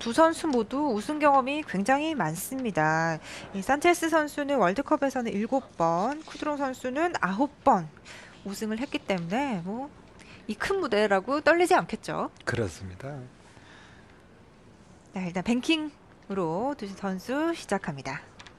두 선수 모두 우승 경험이 굉장히 많습니다. 이 산체스 선수는 월드컵에서는 7번, 쿠드롱 선수는 9번 우승을 했기 때문에 뭐 이 큰 무대라고 떨리지 않겠죠. 그렇습니다. 네, 일단 뱅킹으로 두 선수 시작합니다.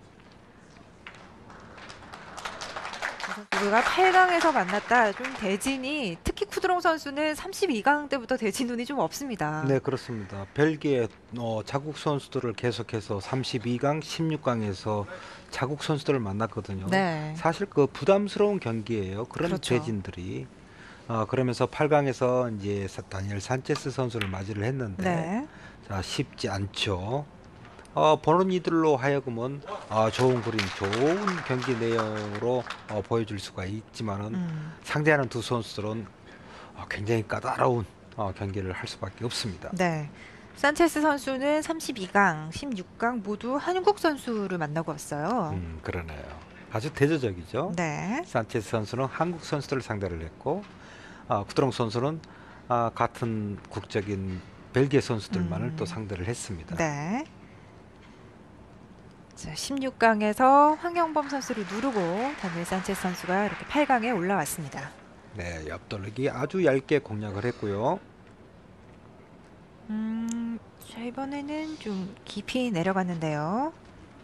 두 선수가 8강에서 만났다. 좀 대진이 특히 쿠드롱 선수는 32강 때부터 대진 운이 좀 없습니다. 네, 그렇습니다. 벨기에 자국 선수들을 계속해서 32강, 16강에서 자국 선수들을 만났거든요. 네, 사실 그 부담스러운 경기예요. 그런 그렇죠. 대진들이. 그러면서 8강에서 이제 다니엘 산체스 선수를 맞이를 했는데, 네, 자, 쉽지 않죠. 보는 이들로 하여금은 좋은 그림, 좋은 경기 내용으로 보여줄 수가 있지만은 음, 상대하는 두 선수들은 굉장히 까다로운 경기를 할 수밖에 없습니다. 네. 산체스 선수는 32강, 16강 모두 한국 선수를 만나고 왔어요. 그러네요. 아주 대조적이죠. 네, 산체스 선수는 한국 선수들을 상대를 했고, 쿠드롱 선수는 같은 국적인 벨기에 선수들만을 또 음, 상대를 했습니다. 네. 자, 16강에서 황영범 선수를 누르고 다니엘 산체스 선수가 이렇게 8강에 올라왔습니다. 네, 옆돌리기 아주 얇게 공략을 했고요. 자, 이번에는 좀 깊이 내려갔는데요.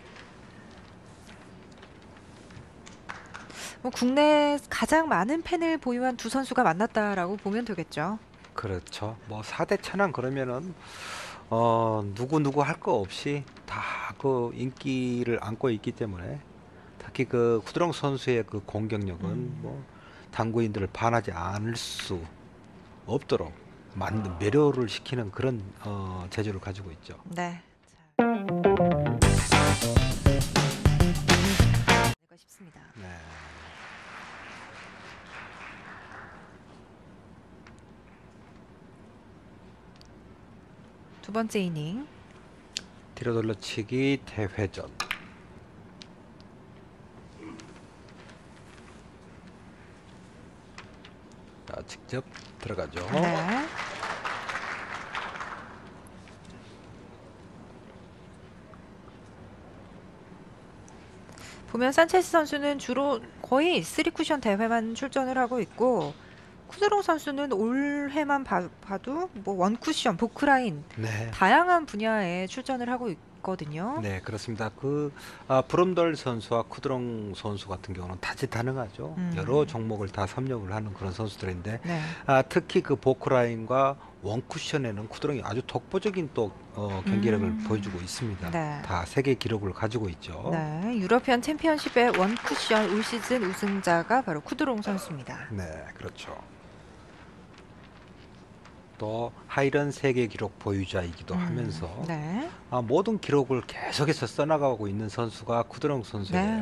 뭐 국내 가장 많은 팬을 보유한 두 선수가 만났다라고 보면 되겠죠. 그렇죠. 뭐 4대 천왕 그러면은 누구 할 거 없이 다 그 인기를 안고 있기 때문에 특히 그 쿠드롱 선수의 그 공격력은 음, 뭐 당구인들을 반하지 않을 수 없도록 만든 매료를 시키는 그런 재주를 가지고 있죠. 네. 자, 내가 싶습니다. 네. 두 번째 이닝. 뒤로 돌려치기 대회전. 자, 직접 들어가죠. 네. 보면 산체스 선수는 주로 거의 3쿠션 대회만 출전을 하고 있고 쿠드롱 선수는 올해만 봐도 뭐 원쿠션, 보크라인 네. 다양한 분야에 출전을 하고 있거든요. 네, 그렇습니다. 브롬덜 선수와 쿠드롱 선수 같은 경우는 다재다능하죠. 여러 음, 종목을 다 섭렵을 하는 그런 선수들인데, 네. 특히 그 보크라인과 원쿠션에는 쿠드롱이 아주 독보적인 또 경기력을 보여주고 음, 있습니다. 네. 다 세계 기록을 가지고 있죠. 네. 유러피안 챔피언십의 원쿠션 올 시즌 우승자가 바로 쿠드롱 선수입니다. 네, 그렇죠. 또 하이런 세계 기록 보유자이기도 하면서 네. 모든 기록을 계속해서 써나가고 있는 선수가 쿠드롱 선수예요. 네.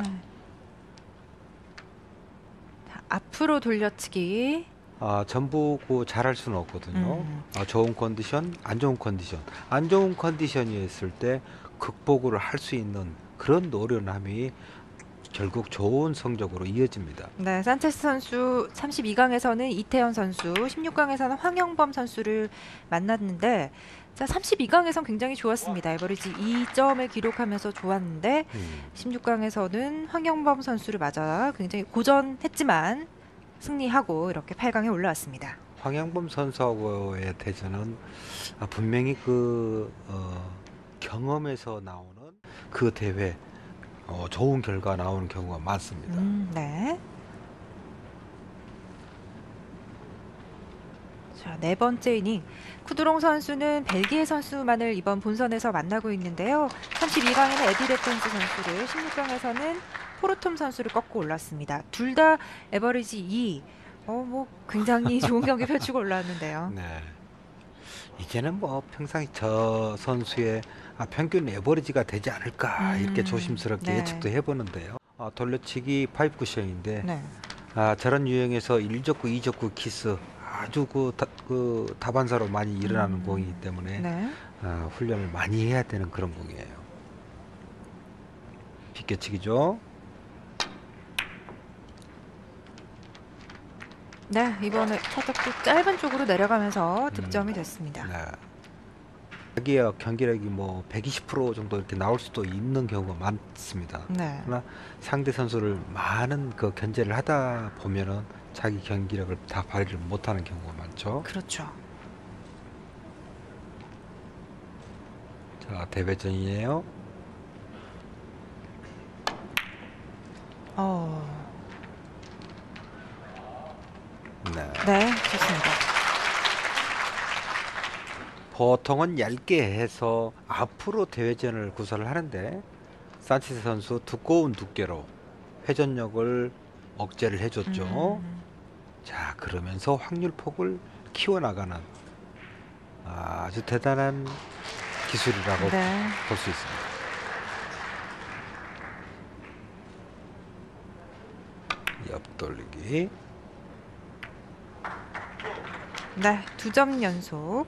자, 앞으로 돌려치기. 전부 잘할 수는 없거든요. 음, 좋은 컨디션, 안 좋은 컨디션. 안 좋은 컨디션이었을 때 극복을 할 수 있는 그런 노련함이 결국 좋은 성적으로 이어집니다. 네, 산체스 선수 32강에서는 이태현 선수, 16강에서는 황영범 선수를 만났는데 자, 32강에선 굉장히 좋았습니다. 에버리지 2점을 기록하면서 좋았는데 음, 16강에서는 황영범 선수를 맞아 굉장히 고전했지만 승리하고 이렇게 8강에 올라왔습니다. 황양범 선수하고의 대전은 분명히 경험에서 나오는 그 대회 좋은 결과 나오는 경우가 많습니다. 네. 자, 네 번째 이닝. 쿠드롱 선수는 벨기에 선수만을 이번 본선에서 만나고 있는데요. 32강에는 에디 레펜스 선수를, 16강에서는 포르톰 선수를 꺾고 올랐습니다. 둘 다 에버리지 2. 뭐 굉장히 좋은 경기 펼치고 올라왔는데요. 네. 이제는 뭐 평상시 저 선수의 평균 에버리지가 되지 않을까 이렇게 조심스럽게 네. 예측도 해보는데요. 돌려치기 파이프 쿠션인데 네. 저런 유형에서 1족구, 2족구 키스 아주 그 다반사로 많이 일어나는 공이기 때문에 네. 훈련을 많이 해야 되는 그런 공이에요. 비껴치기죠. 네, 이번에 살짝 또 짧은 쪽으로 내려가면서 음, 득점이 됐습니다. 네. 자기의 경기력이 뭐 120% 정도 이렇게 나올 수도 있는 경우가 많습니다. 네. 그러나 상대 선수를 많은 그 견제를 하다 보면은 자기 경기력을 다 발휘를 못하는 경우가 많죠. 그렇죠. 자, 대회전이에요. 어. 네. 네, 좋습니다. 보통은 얇게 해서 앞으로 대회전을 구사를 하는데 산체스 선수 두꺼운 두께로 회전력을 억제를 해줬죠. 음, 자, 그러면서 확률 폭을 키워나가는 아주 대단한 기술이라고 네. 볼 수 있습니다. 옆돌리기. 네, 2점 연속.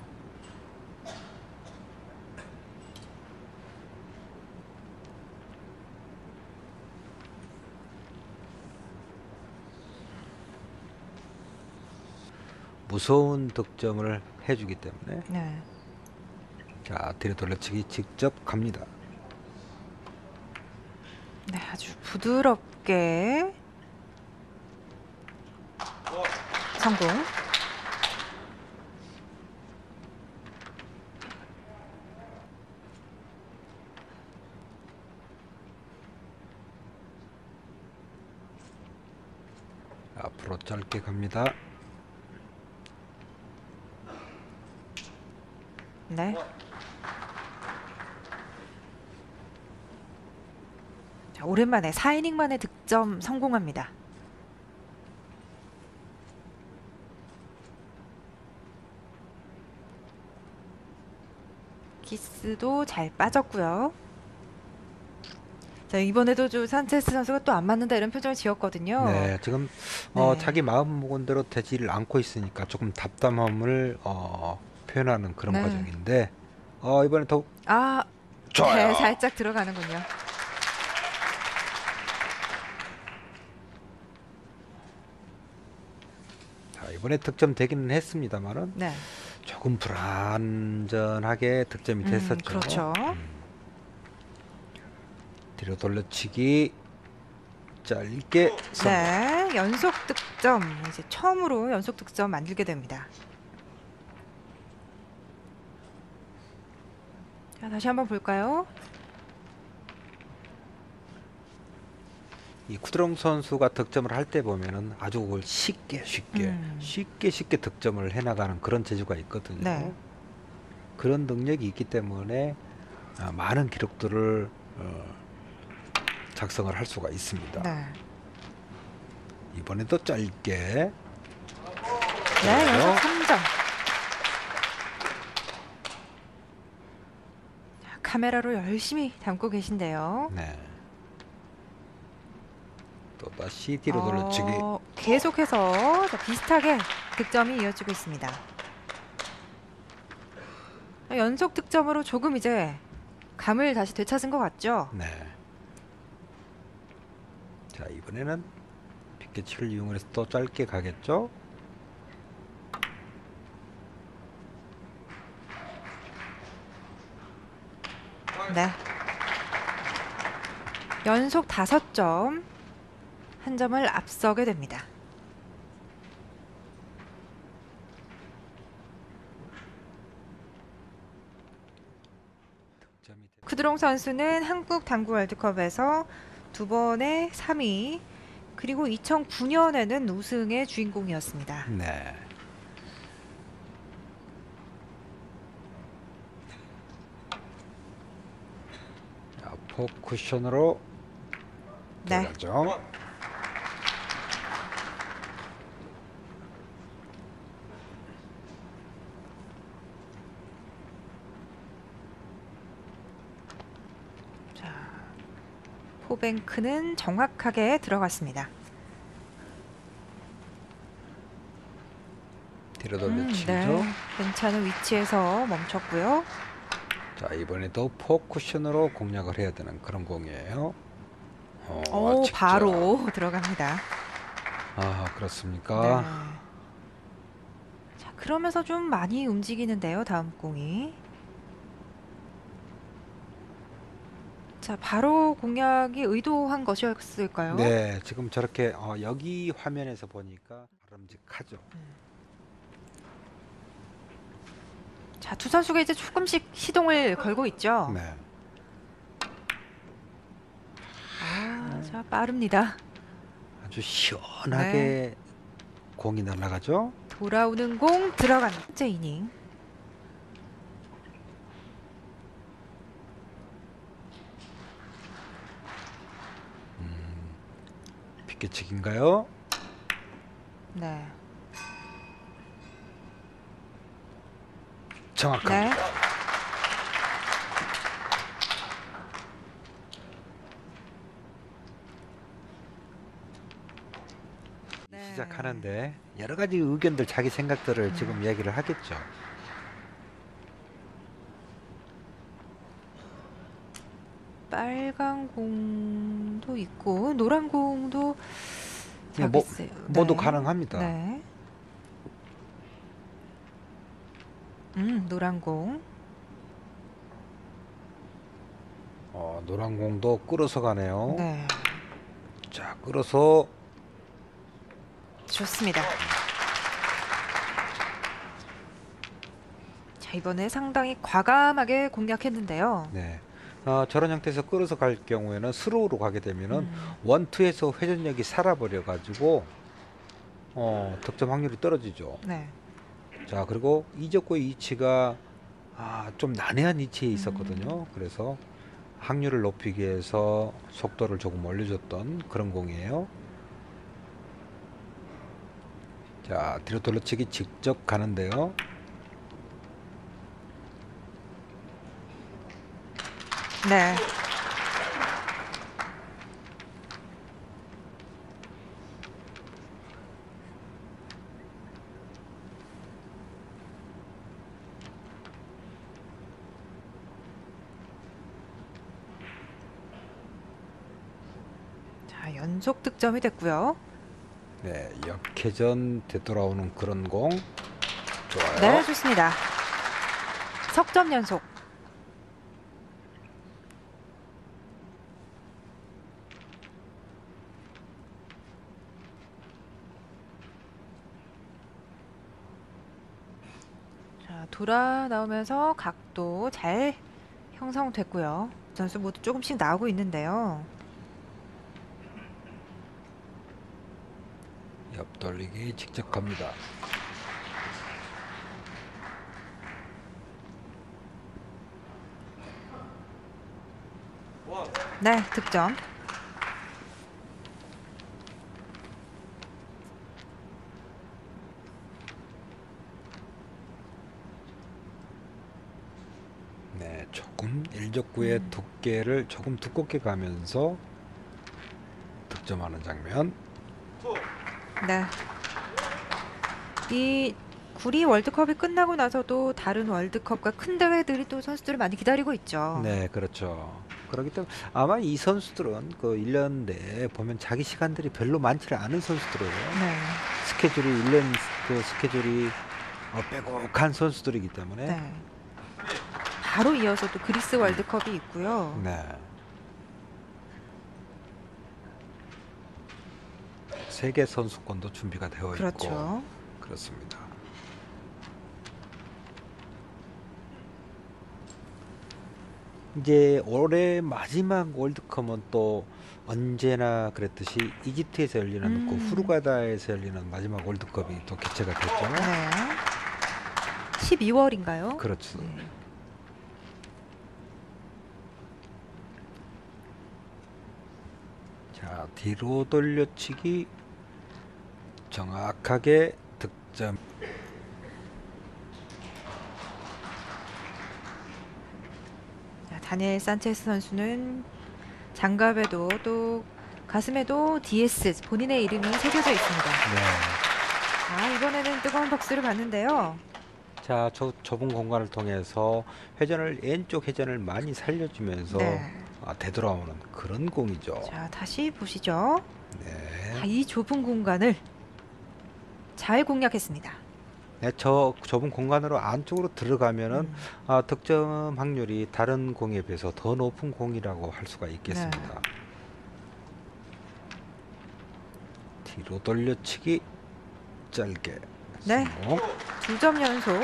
무서운 득점을 해주기 때문에 네. 자, 뒤로 돌려치기 직접 갑니다. 네, 아주 부드럽게 성공. 앞으로 짧게 갑니다. 네. 자, 오랜만에 4이닝 만에 득점 성공합니다. 키스도 잘 빠졌고요. 자, 이번에도 좀 산체스 선수가 또 안 맞는다 이런 표정을 지었거든요. 네, 지금 네. 자기 마음 먹은 대로 되지를 않고 있으니까 조금 답답함을 표현하는 그런 네. 과정인데 이번에 더 아, 좋아요. 네, 살짝 들어가는군요. 자, 이번에 득점 되기는 했습니다만은 네. 조금 불안전하게 득점이 됐었죠. 그렇죠. 뒤로 돌려치기 짧게 성공. 네, 연속 득점. 이제 처음으로 연속 득점 만들게 됩니다. 자, 다시 한번 볼까요? 이 쿠드롱 선수가 득점을 할 때 보면은 아주 그걸 쉽게 득점을 해나가는 그런 재주가 있거든요. 네. 그런 능력이 있기 때문에 많은 기록들을 작성을 할 수가 있습니다. 네. 이번에도 짧게. 네, 그래요? 연속 3점. 카메라로 열심히 담고 계신데요. 네. 또 다시 뒤로 돌려치기. 계속해서 자, 비슷하게 득점이 이어지고 있습니다. 연속 득점으로 조금 이제 감을 다시 되찾은 것 같죠? 네. 자, 이번에는 빗개치를 이용해서 또 짧게 가겠죠? 네. 연속 5점. 한 점을 앞서게 됩니다. 쿠드롱 선수는 한국 당구 월드컵에서 2번의 3위 그리고 2009년에는 우승의 주인공이었습니다. 네. 자, 포쿠션으로 네. 들어가죠. 포뱅크는 정확하게 들어갔습니다. 뒤로 돌려치죠. 네. 괜찮은 위치에서 멈췄고요. 자, 이번에도 포쿠션으로 공략을 해야 되는 그런 공이에요. 오, 직접. 바로 들어갑니다. 아, 그렇습니까? 네. 자, 그러면서 좀 많이 움직이는데요. 다음 공이. 자, 바로 공략이 의도한 것이었을까요? 네, 지금 저렇게 여기 화면에서 보니까 바람직하죠. 자, 두 선수가 이제 조금씩 시동을 걸고 있죠. 네. 자, 빠릅니다. 아주 시원하게 공이 날아가죠. 돌아오는 공 들어간 번째 이닝. 빗개치기인가요? 네. 정확합니다. 네. 네. 시작하는데 여러 가지 의견들, 자기 생각들을 지금 얘기를 하겠죠. 빨간 공도 있고 노란 공도 네, 글쎄요. 모두 네. 가능합니다. 네. 노란 공. 노란 공도 끌어서 가네요. 네. 자, 끌어서 좋습니다. 자, 이번에 상당히 과감하게 공략했는데요. 네. 저런 형태에서 끌어서 갈 경우에는 스로우로 가게 되면은 원투에서 회전력이 살아버려 가지고 득점 확률이 떨어지죠. 네. 자, 그리고 이적구의 위치가 좀 난해한 위치에 있었거든요. 그래서 확률을 높이기 위해서 속도를 조금 올려줬던 그런 공이에요. 자, 뒤로 돌려치기 직접 가는데요. 네. 자, 연속 득점이 됐고요. 네, 역회전 되돌아오는 그런 공. 좋아요. 네, 좋습니다. 석점 연속. 자, 돌아 나오면서 각도 잘 형성됐고요. 선수 모두 조금씩 나오고 있는데요. 옆돌리기 직접 갑니다. 네, 득점. 네, 조금 일적구의 두께를 조금 두껍게 가면서 득점하는 장면. 네. 이 구리 월드컵이 끝나고 나서도 다른 월드컵과 큰 대회들이 또 선수들을 많이 기다리고 있죠. 네, 그렇죠. 그렇기 때문에 아마 이 선수들은 그 1년 내에 보면 자기 시간들이 별로 많지를 않은 선수들이에요. 네. 스케줄이 1년 그 스케줄이 빼곡한 선수들이기 때문에. 네. 바로 이어서 또 그리스 월드컵이 있고요. 네. 세계 선수권도 준비가 되어 그렇죠. 있고 그렇습니다. 이제 올해 마지막 월드컵은 또 언제나 그랬듯이 이집트에서 열리는 그 후르가다에서 열리는 마지막 월드컵이 또 개최가 됐죠. 네. 12월인가요? 그렇죠. 네. 자, 뒤로 돌려치기 정확하게 득점. 자, 다니엘 산체스 선수는 장갑에도 또 가슴에도 DS 본인의 이름이 새겨져 있습니다. 네. 이번에는 뜨거운 박수를 받는데요. 자, 좁은 공간을 통해서 왼쪽 회전을 많이 살려주면서 네. 되돌아오는 그런 공이죠. 자, 다시 보시죠. 네. 이 좁은 공간을 잘 공략했습니다. 네, 저 좁은 공간으로 안쪽으로 들어가면은 음. 득점 확률이 다른 공에 비해서 더 높은 공이라고 할 수가 네. 있겠습니다. 뒤로 돌려치기 짧게 네. 성공. 2점 연속.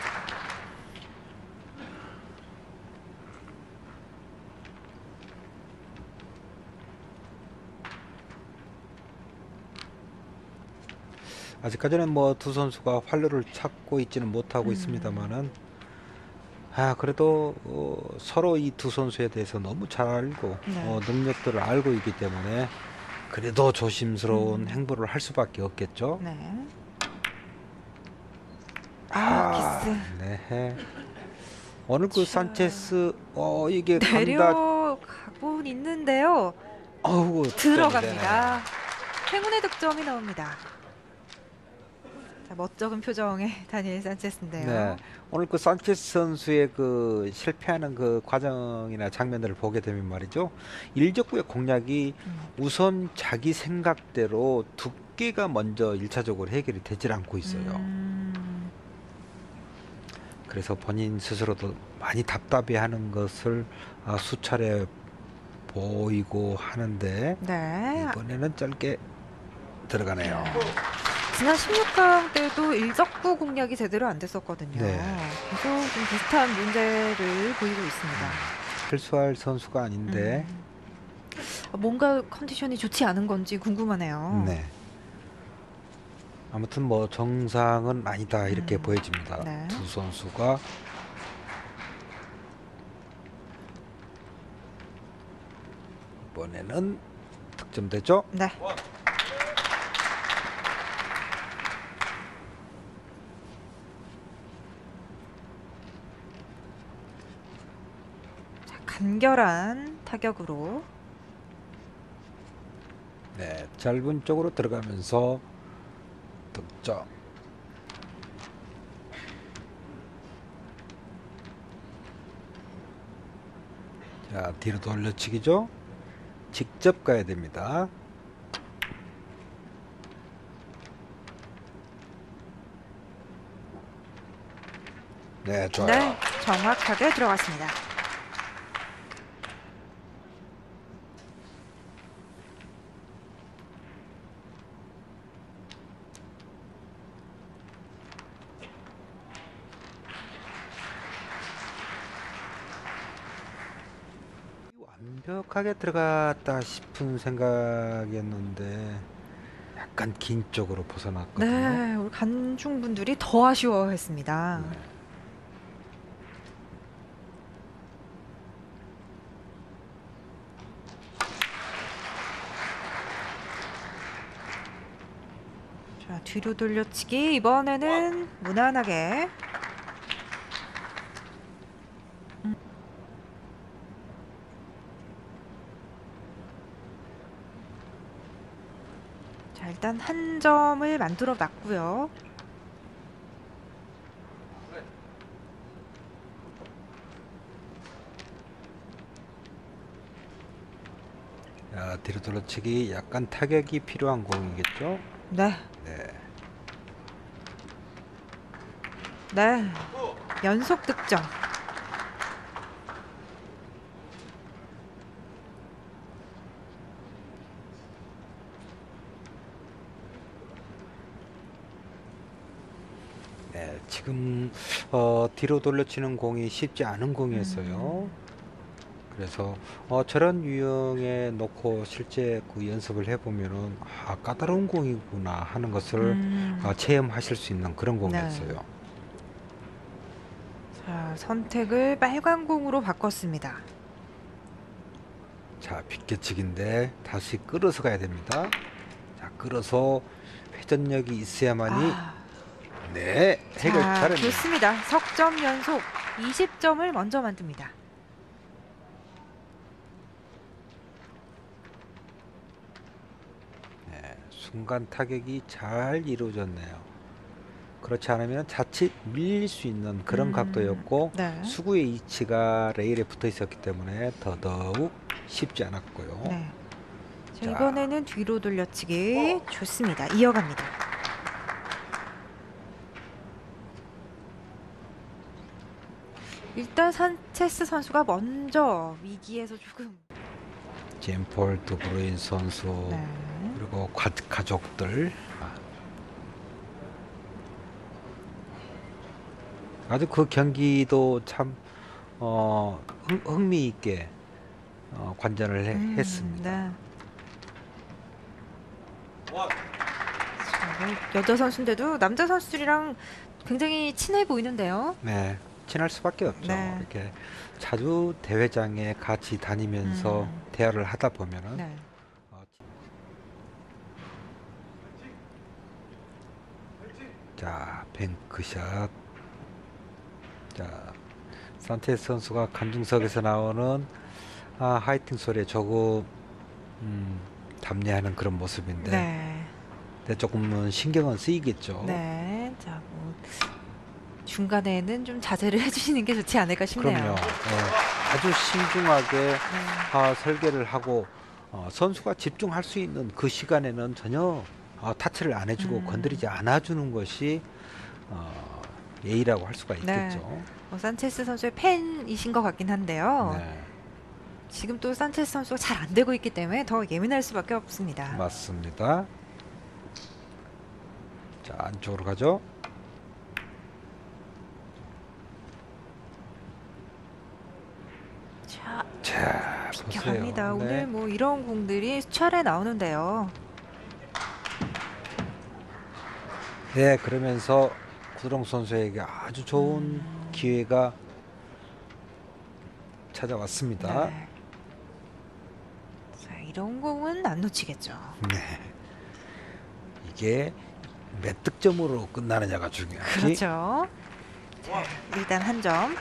아직까지는 뭐 두 선수가 활로를 찾고 있지는 못하고 음. 있습니다만은 그래도 서로 이 두 선수에 대해서 너무 잘 알고 네. 능력들을 알고 있기 때문에 그래도 조심스러운 음. 행보를 할 수밖에 없겠죠. 네. 키스. 네. 오늘 그 자. 산체스 이게 간다. 내려가곤 있는데요. 어우, 들어갑니다. 행운의 득점이 나옵니다. 자, 멋쩍은 표정의 다니엘 산체스인데요. 네. 오늘 그 산체스 선수의 그 실패하는 그 과정이나 장면들을 보게 되면 말이죠. 일적구의 공략이 우선 자기 생각대로 두께가 먼저 1차적으로 해결이 되질 않고 있어요. 그래서 본인 스스로도 많이 답답해하는 것을 수차례 보이고 하는데 네. 이번에는 짧게 들어가네요. 지난 16강 때도 일적구 공략이 제대로 안 됐었거든요. 네. 계속 좀 비슷한 문제를 보이고 있습니다. 실수할 선수가 아닌데 뭔가 컨디션이 좋지 않은 건지 궁금하네요. 네. 아무튼 뭐 정상은 아니다 이렇게 보여집니다. 네. 두 선수가 이번에는 득점되죠. 네. 자, 간결한 타격으로. 네, 짧은 쪽으로 들어가면서 득점. 자, 뒤로 돌려치기죠. 직접 가야 됩니다. 네, 좋아요. 네, 정확하게 들어갔습니다. 완벽하게 들어갔다 싶은 생각이었는데 약간 긴 쪽으로 벗어났거든요. 네, 우리 관중분들이 더 아쉬워했습니다. 네. 자, 뒤로 돌려치기. 이번에는 무난하게. 자, 일단 한 점을 만들어 놨고요. 자, 뒤로 돌려치기 약간 타격이 필요한 공이겠죠. 네, 네. 네, 연속 득점. 네, 지금 뒤로 돌려치는 공이 쉽지 않은 공이었어요. 그래서 저런 유형에 놓고 실제 그 연습을 해보면은 까다로운 공이구나 하는 것을 체험하실 수 있는 그런 공이었어요. 자, 선택을 빨간 공으로 바꿨습니다. 자, 빗겨치기인데 다시 끌어서 가야 됩니다. 자, 끌어서 회전력이 있어야만이 네, 해결 자, 잘했네요. 좋습니다. 석점 연속 20점을 먼저 만듭니다. 네, 순간 타격이 잘 이루어졌네요. 그렇지 않으면 자칫 밀릴 수 있는 그런 각도였고 네. 수구의 위치가 레일에 붙어 있었기 때문에 더더욱 쉽지 않았고요. 네. 자, 자. 이번에는 뒤로 돌려치기. 좋습니다. 이어갑니다. 일단 산체스 선수가 먼저 위기에서 조금 젠폴 드브루인 선수 네. 그리고 가족들 아주 그 경기도 참 흥미있게 관전을 했습니다. 네. 자, 여자 선수인데도 남자 선수들이랑 굉장히 친해 보이는데요. 네, 친할 수밖에 없죠. 네. 이렇게 자주 대회장에 같이 다니면서 대화를 하다 보면은 네. 어, 자, 뱅크샷. 자, 산체스 선수가 관중석에서 나오는 하이팅 소리에 조금 답례하는 그런 모습인데 네. 근데 조금은 신경은 쓰이겠죠. 네. 자, 뭐 중간에는 좀 자제를 해주시는 게 좋지 않을까 싶네요. 그럼요. 아주 신중하게 네. 설계를 하고 선수가 집중할 수 있는 그 시간에는 전혀 타치를 안 해주고 건드리지 않아주는 것이 예의라고 할 수가 있겠죠. 산체스 선수의 팬이신 것 같긴 한데요. 네, 지금 또 산체스 선수가 잘 안 되고 있기 때문에 더 예민할 수밖에 없습니다. 맞습니다. 자, 안쪽으로 가죠. 자, 자, 비켜갑니다. 보세요. 오늘 뭐 이런 공들이 수차례 나오는데요. 네, 그러면서 구드롱 선수에게 아주 좋은 기회가 찾아왔습니다. 네. 자, 이런 공은 안 놓치겠죠. 네. 이게 몇 득점으로 끝나느냐가 중요하지. 그렇죠. 자, 일단 한 점.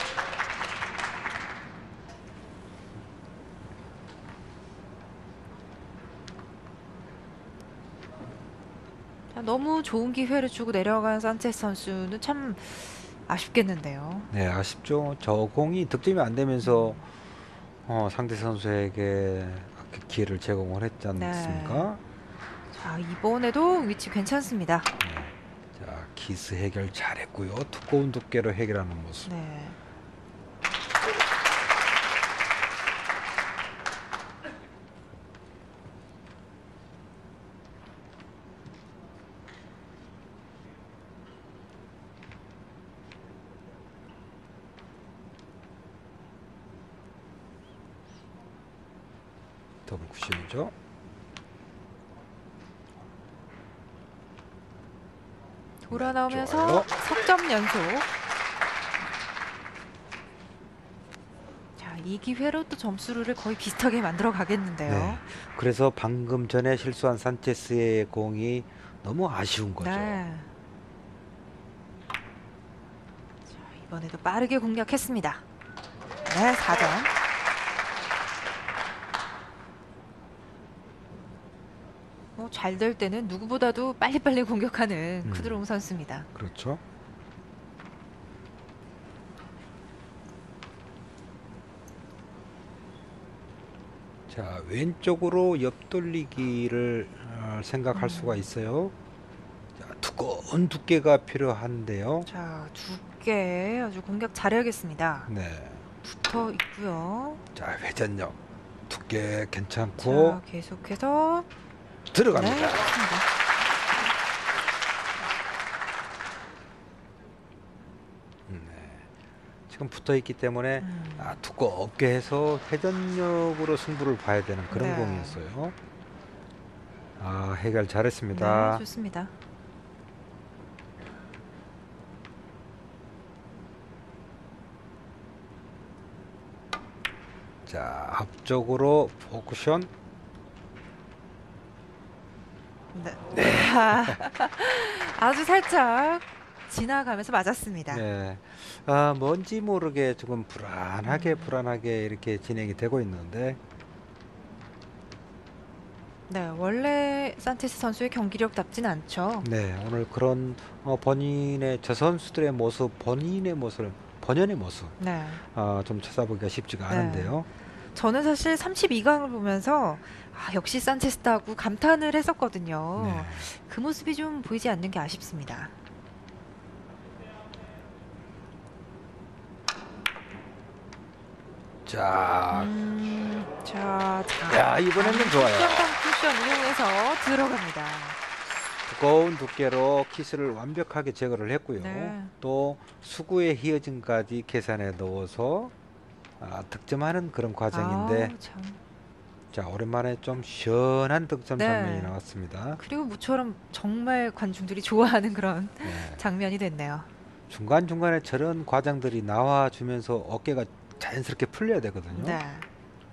자, 너무 좋은 기회를 주고 내려간 산체스 선수는 참 아쉽겠는데요. 네, 아쉽죠. 저 공이 득점이 안 되면서 상대 선수에게 그 기회를 제공을 했지 않습니까? 자, 이번에도 위치 괜찮습니다. 자, 키스 해결 잘했고요. 두꺼운 두께로 해결하는 모습. 네. 더블 쿠션이죠. 돌아 나오면서 좋아요. 석점 연속. 자, 이 기회로 또 점수를 거의 비슷하게 만들어 가겠는데요. 네. 그래서 방금 전에 실수한 산체스의 공이 너무 아쉬운 거죠. 네. 자, 이번에도 빠르게 공략했습니다. 네, 4점. 잘 될 때는 누구보다도 빨리빨리 공격하는 쿠드롱 선수입니다. 그렇죠. 자, 왼쪽으로 옆돌리기를 생각할 수가 있어요. 자, 두꺼운 두께가 필요한데요. 자, 두께 아주 공격 잘해야겠습니다. 네. 붙어 있고요. 자, 회전력 두께 괜찮고 자, 계속해서 들어갑니다. 네, 좋습니다. 네. 지금 붙어 있기 때문에 두껍게 해서 회전력으로 승부를 봐야 되는 그런 네. 공이었어요. 해결 네, 잘했습니다. 좋습니다. 자, 앞쪽으로 포쿠션. 네. 아주 살짝 지나가면서 맞았습니다. 네. 뭔지 모르게 조금 불안하게 이렇게 진행이 되고 있는데 네, 원래 산체스 선수의 경기력답진 않죠. 네, 오늘 그런 본인의 저 선수들의 모습, 본연의 모습 네. 좀 찾아보기가 쉽지가 네. 않은데요. 저는 사실 32강을 보면서 역시 산체스다고 감탄을 했었거든요. 네. 그 모습이 좀 보이지 않는 게 아쉽습니다. 자, 자, 이번에는 좋아요. 쿠션 쿠션 이용해서 들어갑니다. 두꺼운 두께로 키스를 완벽하게 제거를 했고요. 네. 또 수구의 휘어짐까지 계산해 넣어서 득점하는 그런 과정인데, 아우, 참. 자, 오랜만에 좀 시원한 득점 네. 장면이 나왔습니다. 그리고 모처럼 정말 관중들이 좋아하는 그런 네. 장면이 됐네요. 중간중간에 저런 과정들이 나와주면서 어깨가 자연스럽게 풀려야 되거든요. 네. 자,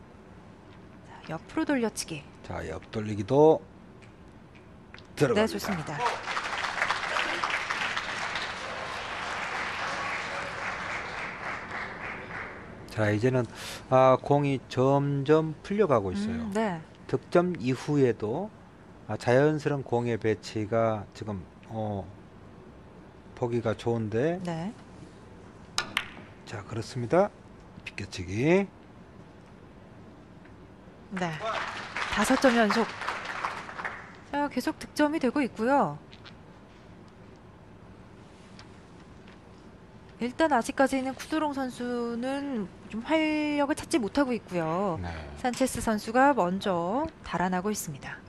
옆으로 돌려치기. 자, 옆 돌리기도 들어갑니다. 네, 좋습니다. 자, 이제는 공이 점점 풀려가고 있어요. 네. 득점 이후에도 자연스러운 공의 배치가 지금 보기가 좋은데, 네. 자, 그렇습니다. 비껴치기. 네. 5점 연속. 자, 계속 득점이 되고 있고요. 일단 아직까지는 쿠드롱 선수는 좀 활력을 찾지 못하고 있고요. 네. 산체스 선수가 먼저 달아나고 있습니다.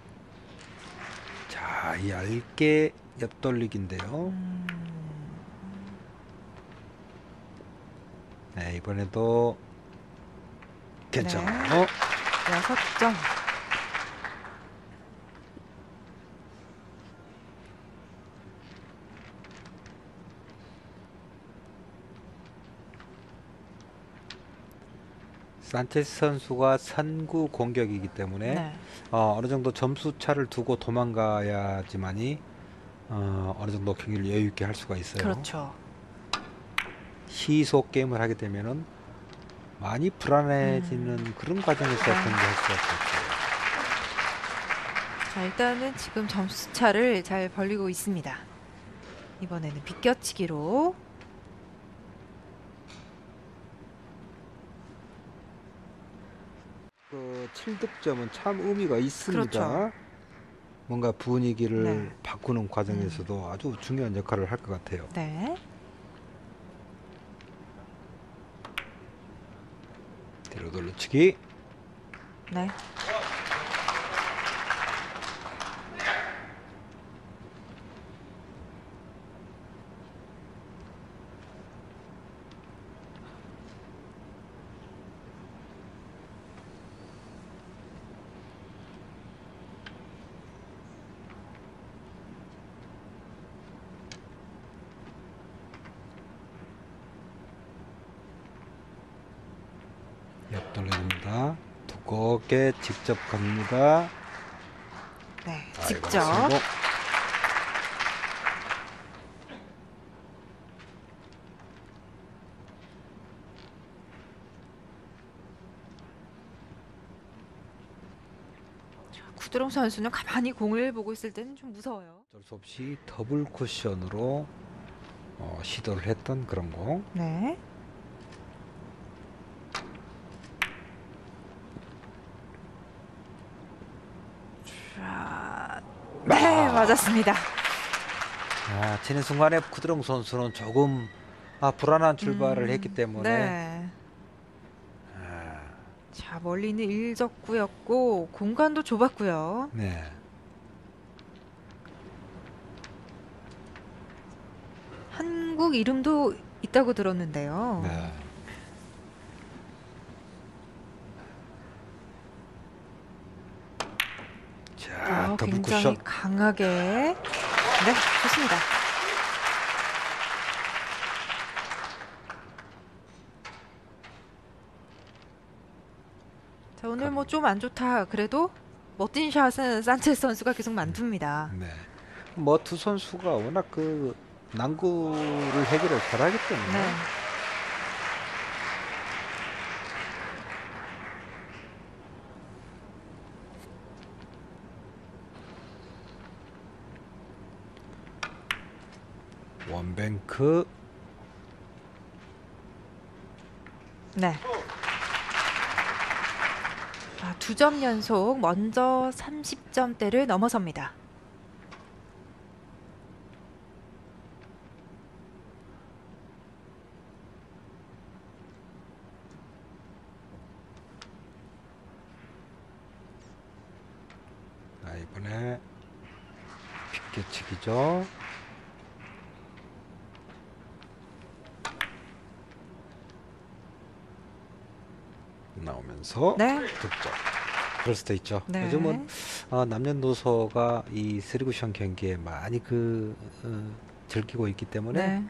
자, 얇게 옆 돌리기인데요. 네, 이번에도 괜찮아요. 6점. 산체스 선수가 선구 공격이기 때문에 네. 어느 정도 점수 차를 두고 도망가야지만이 어느 정도 경기를 여유 있게 할 수가 있어요. 그렇죠. 시속 게임을 하게 되면은 많이 불안해지는 그런 과정에서 네. 경기할 수가 있겠죠. 자, 일단은 지금 점수 차를 잘 벌리고 있습니다. 이번에는 비껴치기로. 그 7득점은 참 의미가 있습니다. 그렇죠. 뭔가 분위기를 네. 바꾸는 과정에서도 아주 중요한 역할을 할 것 같아요. 네. 뒤로 돌려치기. 네. 옆 돌려줍니다. 두껍게 직접 갑니다. 네. 아이고, 직접. 성공. 쿠드롱 선수는 가만히 공을 보고 있을 때는 좀 무서워요. 어쩔 수 없이 더블 쿠션으로 시도를 했던 그런 공. 네. 자, 네, 맞았습니다. 치는 순간에 쿠드롱 선수는 조금 불안한 출발을 했기 때문에 네. 아, 자, 멀리는 일적구였고 공간도 좁았고요. 네. 한국 이름도 있다고 들었는데요. 네. 자, 더블 굉장히 쿠션. 강하게. 네, 좋습니다. 자, 오늘 뭐 좀 안 좋다 그래도 멋진 샷은 산체스 선수가 계속 만듭니다. 네. 뭐 두 선수가 워낙 그 난구를 해결을 잘하기 때문에 네. 원뱅크. 네. 2점 연속 먼저 30점대를 넘어섭니다. 이번에 빗겨치기죠. 나오면서 네. 득점. 그럴 수도 있죠. 네. 요즘은 남녀노소가 이 쓰리쿠션 경기에 많이 즐기고 있기 때문에 네.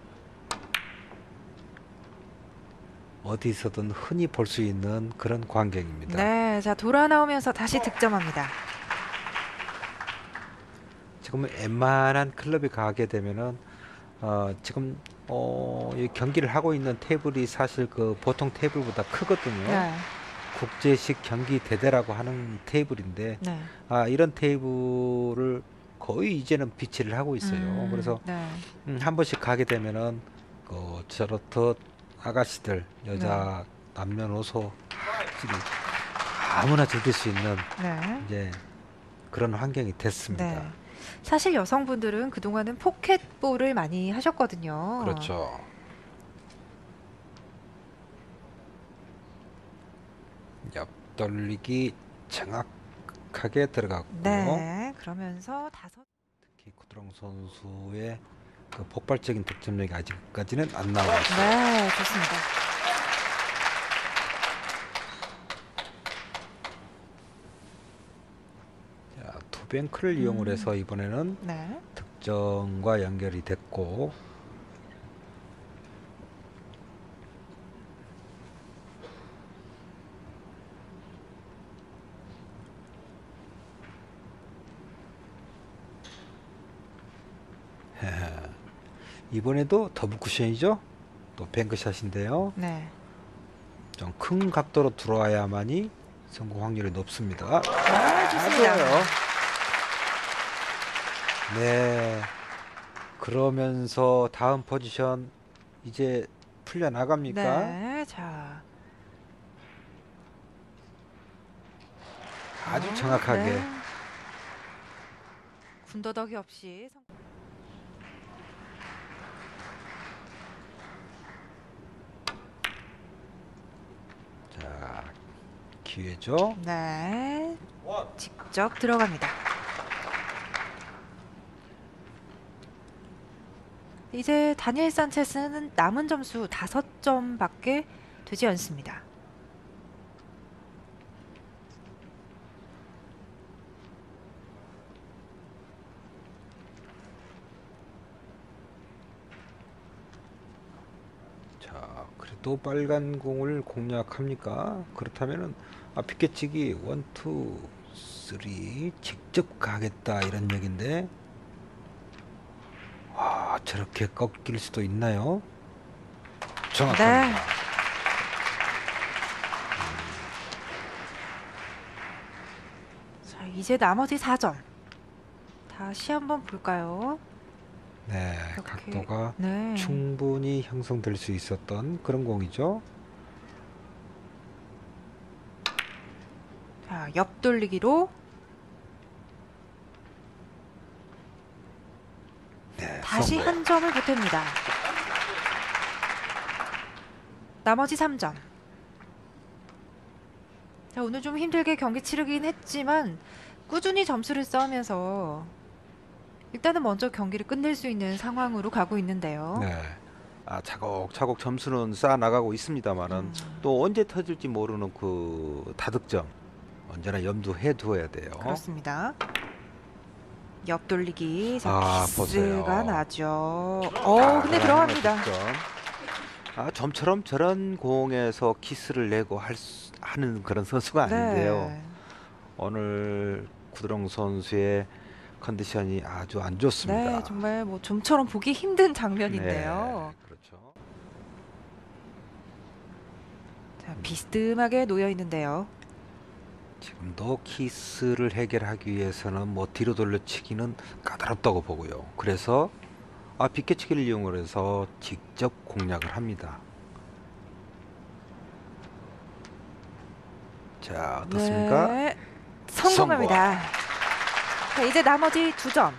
어디서든 흔히 볼 수 있는 그런 광경입니다. 네. 자, 돌아 나오면서 다시 득점합니다. 지금 웬만한 클럽에 가게 되면은 지금 이 경기를 하고 있는 테이블이 사실 그 보통 테이블보다 크거든요. 네. 국제식 국제식 경기 대대라고 하는 테이블인데 네. 이런 테이블을 거의 이제는 비치를 하고 있어요. 그래서 네. 한 번씩 가게 되면은 저렇듯 아가씨들, 네. 여자 남녀노소 지금 아무나 즐길 수 있는 네. 이제 그런 환경이 됐습니다. 네. 사실 여성분들은 그동안은 포켓볼을 많이 하셨거든요. 그렇죠. 옆돌리기 정확하게 들어갔고요. 네. 그러면서 다섯. 특히 구드롱 선수의 그 폭발적인 득점력이 아직까지는 안 나오고 있어요. 네. 좋습니다. 자, 투뱅크를 이용을 해서 이번에는 네. 득점과 연결이 됐고 이번에도 더블 쿠션이죠. 또 뱅크샷인데요. 네. 좀 큰 각도로 들어와야만이 성공 확률이 높습니다. 좋습니다. 좋아요. 네. 그러면서 다음 포지션 이제 풀려 나갑니까? 네. 자. 아주 정확하게. 네. 군더더기 없이 자, 기회죠. 네. 직접 들어갑니다. 이제 다니엘 산체스는 남은 점수 5점밖에 되지 않습니다. 자, 그래도 빨간 공을 공략합니까? 그렇다면은 빗겨치기 1, 2, 3 직접 가겠다 이런 얘긴데 저렇게 꺾일 수도 있나요? 정확합니다. 네. 자, 이제 나머지 4점. 다시 한번 볼까요? 네, 이렇게. 각도가 네. 충분히 형성될 수 있었던 그런 공이죠. 자, 옆돌리기로 네, 다시 성공. 한 점을 보탭니다. 나머지 3점. 자, 오늘 좀 힘들게 경기 치르긴 했지만 꾸준히 점수를 쌓으면서 일단은 먼저 경기를 끝낼 수 있는 상황으로 가고 있는데요. 네. 차곡차곡 점수는 쌓아 나가고 있습니다만은 또 언제 터질지 모르는 그 다득점 언제나 염두해 두어야 돼요. 그렇습니다. 옆돌리기. 자, 보세요. 키스가 나죠. 근데 들어갑니다. 득점. 좀처럼 저런 공에서 키스를 내고 하는 그런 선수가 아닌데요. 네. 오늘 구드롱 선수의 컨디션이 아주 안 좋습니다. 네, 정말 뭐 좀처럼 보기 힘든 장면인데요. 네, 그렇죠. 자, 비스듬하게 놓여 있는데요. 지금도 키스를 해결하기 위해서는 뭐 뒤로 돌려치기는 까다롭다고 보고요. 그래서 빗겨치기를 이용을 해서 직접 공략을 합니다. 자, 어떻습니까? 네, 성공합니다. 자, 이제 나머지 2점.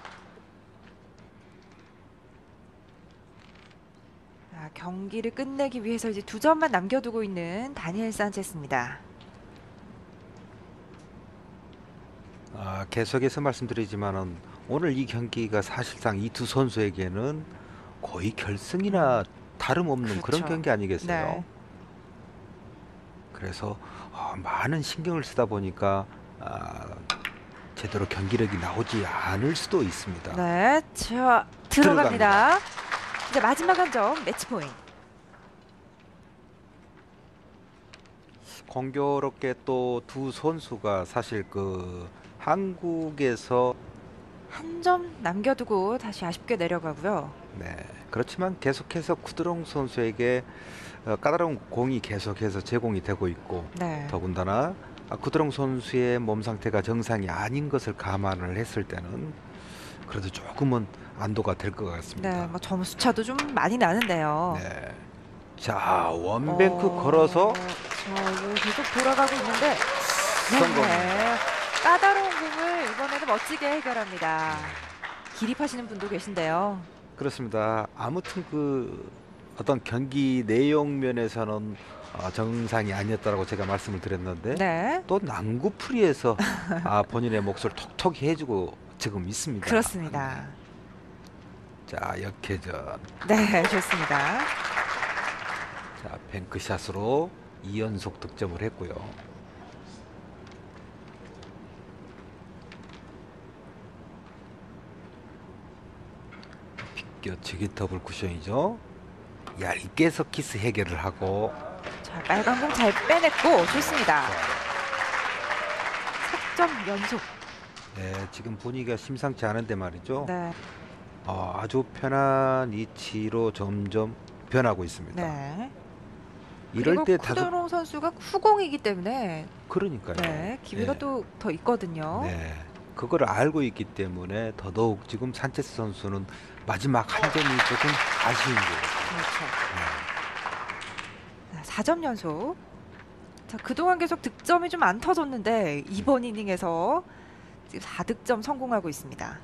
경기를 끝내기 위해서 이제 2점만 남겨두고 있는 다니엘 산체스입니다. 계속해서 말씀드리지만은 오늘 이 경기가 사실상 이 두 선수에게는 거의 결승이나 다름없는 그런 그렇죠. 경기 아니겠어요? 네. 그래서 많은 신경을 쓰다 보니까 제대로 경기력이 나오지 않을 수도 있습니다. 네, 자 들어갑니다. 이제 마지막 한 점 매치 포인트. 공교롭게 또 두 선수가 사실 그 한국에서 한 점 남겨두고 다시 아쉽게 내려가고요. 네, 그렇지만 계속해서 쿠드롱 선수에게 까다로운 공이 계속해서 제공이 되고 있고 네. 더군다나 쿠드롱 선수의 몸 상태가 정상이 아닌 것을 감안을 했을 때는 그래도 조금은 안도가 될 것 같습니다. 네, 뭐 점수 차도 좀 많이 나는데요. 네. 자, 원뱅크 걸어서 자, 이거 계속 돌아가고 있는데 성공. 네, 까다로운 공을 이번에는 멋지게 해결합니다. 기립하시는 분도 계신데요. 그렇습니다. 아무튼 그 어떤 경기 내용 면에서는 정상이 아니었다라고 제가 말씀을 드렸는데 네, 또 난구풀이에서 본인의 몫을 톡톡히 해주고 지금 있습니다. 그렇습니다. 자, 역회전. 네, 좋습니다. 자, 뱅크샷으로 2연속 득점을 했고요. 비껴치기 더블 쿠션이죠. 얇게 서키스 해결을 하고 자, 빨간 공 잘 빼냈고 좋습니다. 4점 연속. 네, 지금 분위기가 심상치 않은데 말이죠. 네, 아주 편한 위치로 점점 변하고 있습니다. 네. 이럴 그리고 때 다소 쿠드롱 선수가 후공이기 때문에 그러니까요. 네, 기회가 네. 또 더 있거든요. 네, 그거를 알고 있기 때문에 더더욱 지금 산체스 선수는 마지막 한 점이 조금 아쉬운 거예요. 그렇죠. 4점 연속. 자, 그동안 계속 득점이 좀 안 터졌는데 이번 이닝에서 지금 4득점 성공하고 있습니다.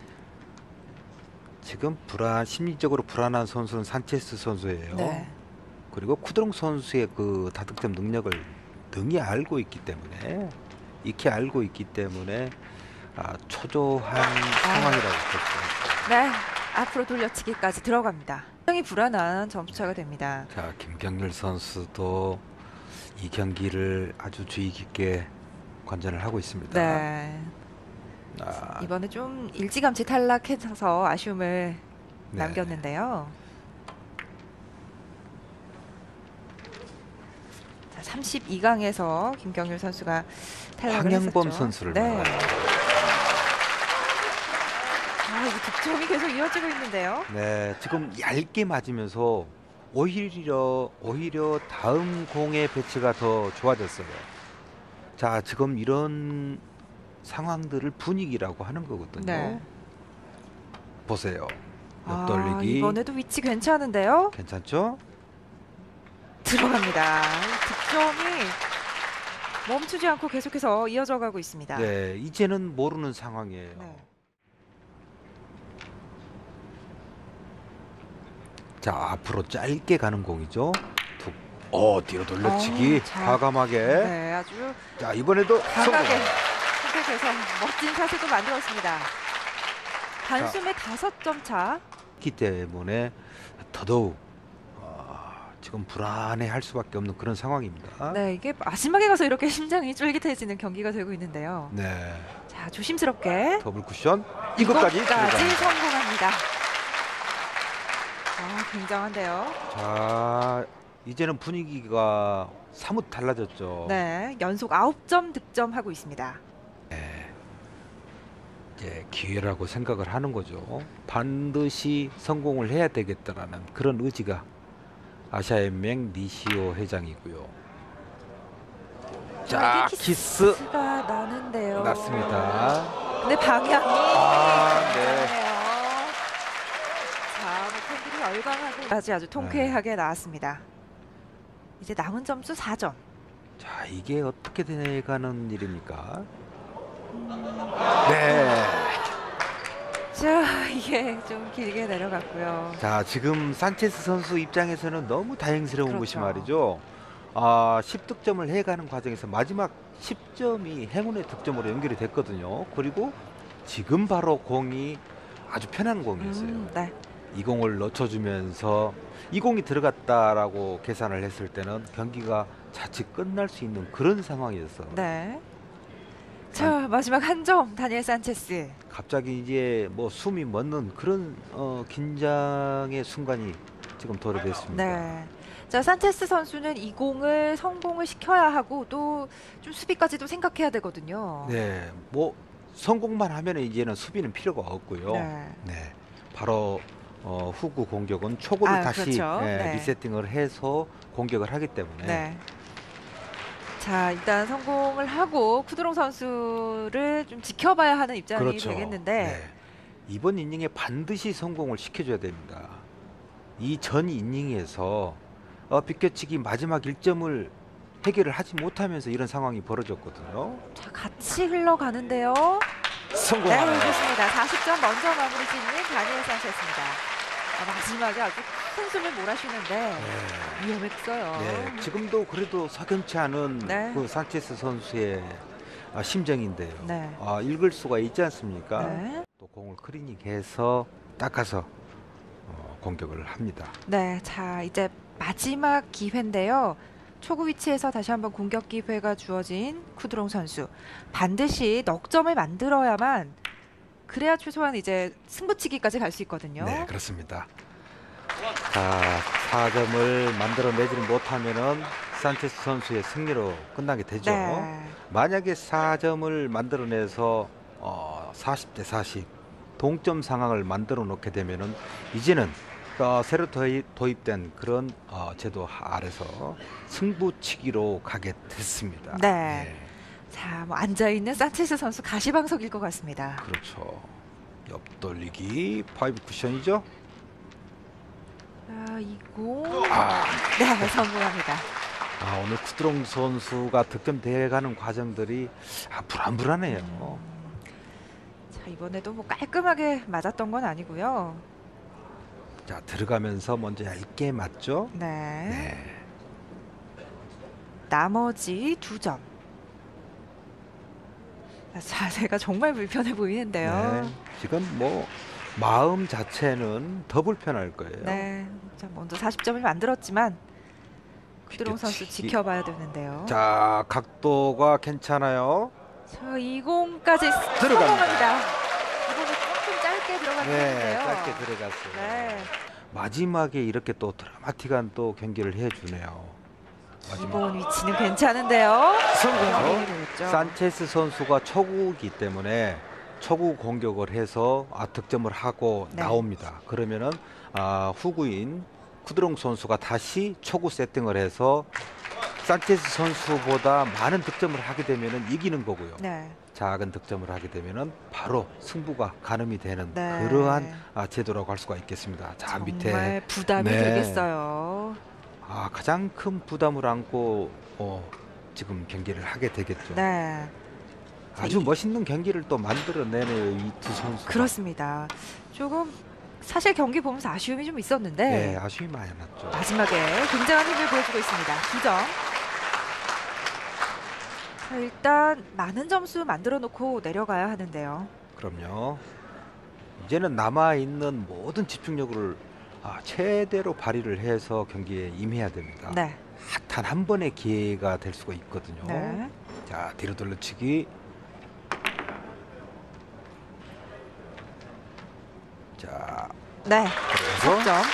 지금 심리적으로 불안한 선수는 산체스 선수예요. 네. 그리고 쿠드롱 선수의 그 다득점 능력을 능히 알고 있기 때문에 익히 알고 있기 때문에 초조한 상황이라고 볼수 네. 앞으로 돌려치기까지 들어갑니다. 굉장히 불안한 점수차가 됩니다. 자, 김경률 선수도 이 경기를 아주 주의 깊게 관전을 하고 있습니다. 네. 이번에 좀 일찌감치 탈락해서 아쉬움을 네. 남겼는데요. 자, 32강에서 김경률 선수가 탈락을 황영범 했었죠. 선수를 네. 만나요. 이 득점이 계속 이어지고 있는데요. 네, 지금 얇게 맞으면서 오히려 다음 공의 배치가 더 좋아졌어요. 자, 지금 이런 상황들을 분위기라고 하는 거거든요. 네. 보세요. 옆돌리기 이번에도 위치 괜찮은데요. 괜찮죠? 들어갑니다. 득점이 멈추지 않고 계속해서 이어져 가고 있습니다. 네, 이제는 모르는 상황이에요. 네. 자, 앞으로 짧게 가는 공이죠. 뒤로 돌려치기 잘. 과감하게. 네, 아주 자, 이번에도 성공. 강하게 선택해서 멋진 샷을 만들었습니다. 단숨에 5점 차. 있기 때문에 더더욱 지금 불안해할 수밖에 없는 그런 상황입니다. 네, 이게 마지막에 가서 이렇게 심장이 쫄깃해지는 경기가 되고 있는데요. 네, 자, 조심스럽게 더블 쿠션 이것까지 들어갑니다. 성공합니다. 굉장한데요. 자, 이제는 분위기가 사뭇 달라졌죠. 네, 연속 9점 득점하고 있습니다. 이제 기회라고 생각을 하는 거죠. 반드시 성공을 해야 되겠다라는 그런 의지가 아시아연맹 니시오 회장이고요. 자, 이게 키스 키스가 나는데요. 났습니다. 근데 방향이 네. 괜찮네요. 자, 팬들이 열광하고 아주 통쾌하게 나왔습니다. 이제 남은 점수 4점. 자, 이게 어떻게 돼가는 일입니까? 네. 자, 이게 좀 길게 내려갔고요. 자, 지금 산체스 선수 입장에서는 너무 다행스러운 그렇죠. 것이 말이죠. 10득점을 해가는 과정에서 마지막 10점이 행운의 득점으로 연결이 됐거든요. 그리고 지금 바로 공이 아주 편한 공이었어요. 네. 이 공을 넣쳐주면서 이 공이 들어갔다라고 계산을 했을 때는 경기가 자칫 끝날 수 있는 그런 상황이었어. 네. 자, 마지막 한 점 다니엘 산체스. 갑자기 이제 뭐 숨이 멎는 그런 긴장의 순간이 지금 도래됐습니다. 네. 자, 산체스 선수는 이 공을 성공을 시켜야 하고 또 좀 수비까지도 생각해야 되거든요. 네, 뭐 성공만 하면 이제는 수비는 필요가 없고요. 네. 네, 바로 후구 공격은 초구를 다시 그렇죠. 네. 리세팅을 해서 공격을 하기 때문에 네. 자, 일단 성공을 하고 쿠드롱 선수를 좀 지켜봐야 하는 입장이 그렇죠. 되겠는데 네. 이번 이닝에 반드시 성공을 시켜줘야 됩니다. 이 전 이닝에서 비껴치기 마지막 1점을 해결을 하지 못하면서 이런 상황이 벌어졌거든요. 자, 같이 흘러가는데요. 네, 성공하네요. 그렇습니다. 40점 먼저 마무리 짓는 다니엘 산체스입니다. 마지막에 아주 큰 숨을 몰아쉬는데 네. 위험했어요. 네, 지금도 그래도 석연치 않은 네. 그 산체스 선수의 심정인데요. 네. 읽을 수가 있지 않습니까? 네. 또 공을 클리닉해서 닦아서 공격을 합니다. 네, 자 이제 마지막 기회인데요. 초구 위치에서 다시 한번 공격 기회가 주어진 쿠드롱 선수. 반드시 넉 점을 만들어야만 그래야 최소한 이제 승부치기까지 갈 수 있거든요. 네, 그렇습니다. 자, 4점을 만들어내지를 못하면은 산체스 선수의 승리로 끝나게 되죠. 네. 만약에 4점을 만들어내서 40대 40 동점 상황을 만들어 놓게 되면은 이제는 새로 도입된 그런 제도 아래서 승부치기로 가게 됐습니다. 네. 자, 뭐 앉아 있는 산체스 선수 가시방석일 것 같습니다. 그렇죠. 옆돌리기 5 쿠션이죠. 자, 이공 아, 네, 성공합니다. 오늘 쿠드롱 선수가 득점돼가는 과정들이 불안불안해요. 자, 이번에도 뭐 깔끔하게 맞았던 건 아니고요. 자, 들어가면서 먼저 얇게 맞죠. 네. 네. 나머지 2점. 자세가 정말 불편해 보이는데요. 네. 지금 뭐 마음 자체는 더 불편할 거예요. 네. 자, 먼저 40점을 만들었지만 쿠드롱 선수 비껴치기. 지켜봐야 되는데요. 자, 각도가 괜찮아요. 자, 20까지 들어갑니다. 성공합니다. 이번에 조금 짧게 들어갔는데요. 네, 짧게 들어갔어요. 네. 마지막에 이렇게 또 드라마틱한 또 경기를 해주네요. 마지막 이번 위치는 괜찮은데요. 성공. 되겠죠. 산체스 선수가 초구이기 때문에 초구 공격을 해서 득점을 하고 네. 나옵니다. 그러면은 후구인 쿠드롱 선수가 다시 초구 세팅을 해서 산체스 선수보다 많은 득점을 하게 되면은 이기는 거고요. 네. 작은 득점을 하게 되면은 바로 승부가 가늠이 되는 네. 그러한 제도라고 할 수가 있겠습니다. 자, 정말 밑에 부담이 네. 되겠어요. 가장 큰 부담을 안고 지금 경기를 하게 되겠죠. 네. 아주 멋있는 경기를 또 만들어내네요, 이 두 선수. 그렇습니다. 조금 사실 경기 보면서 아쉬움이 좀 있었는데 네, 아쉬움이 많이 났죠. 마지막에 굉장한 힘을 보여주고 있습니다. 2점. 자, 일단 많은 점수 만들어 놓고 내려가야 하는데요. 그럼요. 이제는 남아 있는 모든 집중력을 최대로 발휘를 해서 경기에 임해야 됩니다. 네. 단 한 번의 기회가 될 수가 있거든요. 네. 자, 뒤로 돌려치기. 자, 네. 그래서 3점.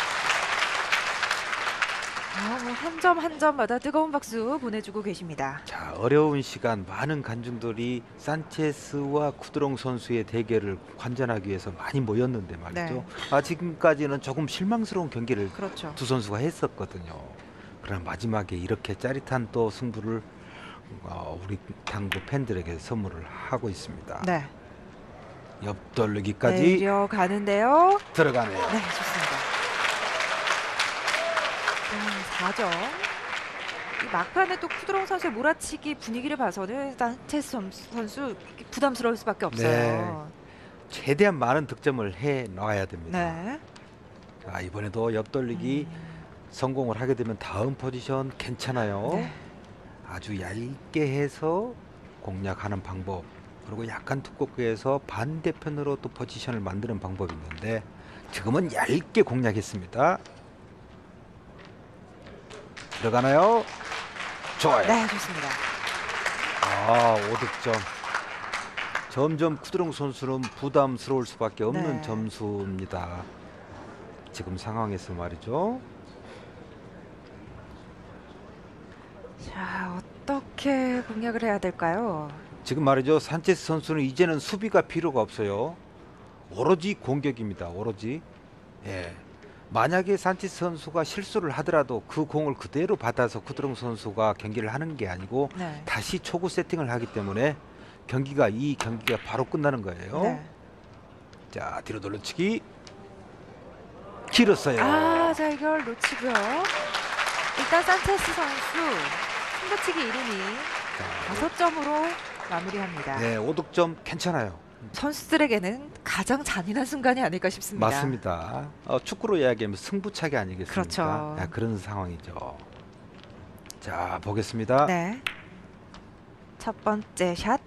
한 점 한 점마다 뜨거운 박수 보내주고 계십니다. 자, 어려운 시간 많은 관중들이 산체스와 쿠드롱 선수의 대결을 관전하기 위해서 많이 모였는데 말이죠. 지금까지는 조금 실망스러운 경기를 그렇죠. 두 선수가 했었거든요. 그러나 마지막에 이렇게 짜릿한 또 승부를 우리 당구 팬들에게 선물을 하고 있습니다. 네. 옆돌리기까지 내려가는데요. 들어가네요. 네, 좋습니다. 4점. 이 막판에 또 쿠드롱 선수의 몰아치기 분위기를 봐서는 산체스 선수 부담스러울 수밖에 없어요. 최대한 많은 득점을 해 놔야 됩니다. 네. 자, 이번에도 옆돌리기 성공을 하게 되면 다음 포지션 괜찮아요. 네. 아주 얇게 해서 공략하는 방법, 그리고 약간 두껍게 해서 반대편으로 또 포지션을 만드는 방법이 있는데 지금은 얇게 공략했습니다. 들어가나요? 좋아요. 네, 좋습니다. 5득점. 점점 쿠드롱 선수는 부담스러울 수밖에 없는 네. 점수입니다. 지금 상황에서 말이죠. 자, 어떻게 공략을 해야 될까요? 지금 말이죠. 산체스 선수는 이제는 수비가 필요가 없어요. 오로지 공격입니다. 오로지. 예. 만약에 산체스 선수가 실수를 하더라도 그 공을 그대로 받아서 쿠드롱 선수가 경기를 하는 게 아니고 네. 다시 초구 세팅을 하기 때문에 이 경기가 바로 끝나는 거예요. 네. 자, 뒤로 돌려치기. 길었어요. 자, 이걸 놓치고요. 일단 산체스 선수 승부치기 이름이 자, 5점으로 마무리합니다. 네, 5득점 괜찮아요. 선수들에게는 가장 잔인한 순간이 아닐까 싶습니다. 맞습니다. 축구로 이야기하면 승부차기 아니겠습니까? 그렇죠. 네, 그런 상황이죠. 자, 보겠습니다. 네. 첫 번째 샷.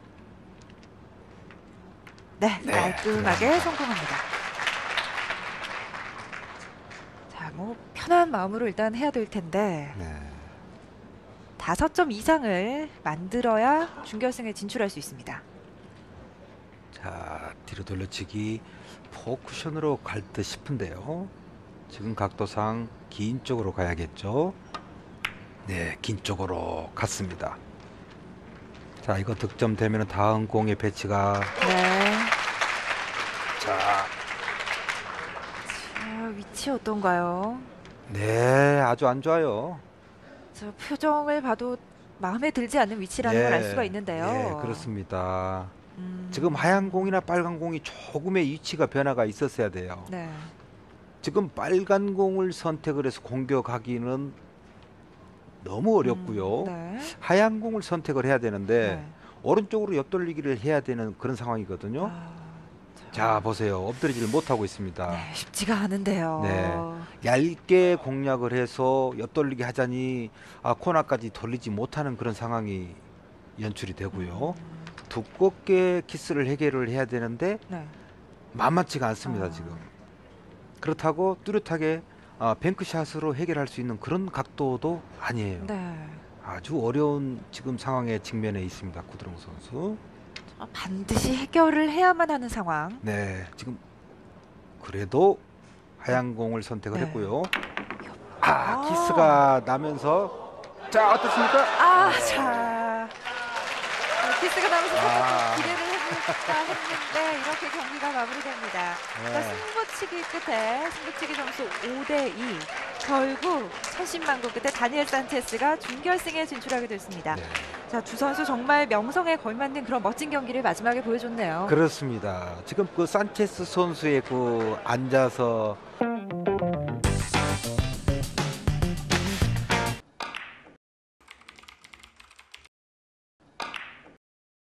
네, 네, 깔끔하게 들어갑니다. 성공합니다. 자, 뭐 편한 마음으로 일단 해야 될 텐데 네. 5점 이상을 만들어야 준결승에 진출할 수 있습니다. 자, 뒤로 돌려치기 포쿠션으로 갈 듯 싶은데요. 지금 각도상 긴 쪽으로 가야겠죠. 네, 긴 쪽으로 갔습니다. 자, 이거 득점되면 다음 공의 배치가 네. 자, 자, 위치 어떤가요? 네, 아주 안 좋아요. 저 표정을 봐도 마음에 들지 않는 위치라는 걸 알 수가 있는데요. 네, 그렇습니다. 음, 지금 하얀 공이나 빨간 공이 조금의 위치가 변화가 있었어야 돼요. 네. 지금 빨간 공을 선택을 해서 공격하기는 너무 어렵고요. 네. 하얀 공을 선택을 해야 되는데 네. 오른쪽으로 옆돌리기를 해야 되는 그런 상황이거든요. 자, 보세요. 엎드리지를 못하고 있습니다. 네, 쉽지가 않은데요. 네. 얇게 공략을 해서 옆돌리기 하자니 코너까지 돌리지 못하는 그런 상황이 연출이 되고요. 두껍게 키스를 해결을 해야 되는데 네. 만만치가 않습니다. 아. 지금. 그렇다고 뚜렷하게 뱅크샷으로 해결할 수 있는 그런 각도도 아니에요. 네. 아주 어려운 지금 상황에 직면해 있습니다. 구드롱 선수. 반드시 해결을 해야만 하는 상황. 네, 지금 그래도 하얀 공을 선택을 네. 했고요. 아. 키스가 나면서 자, 어떻습니까? 자. 키스가 나면서 아. 살짝 기대를 해볼까 했는데 이렇게 경기가 마무리됩니다. 네. 자, 승부치기 끝에 승부치기 점수 5대2 결국 천신만고 끝에 다니엘 산체스가 준결승에 진출하게 됐습니다. 네, 자, 두 선수 정말 명성에 걸맞는 그런 멋진 경기를 마지막에 보여줬네요. 그렇습니다. 지금 그 산체스 선수의 그 앉아서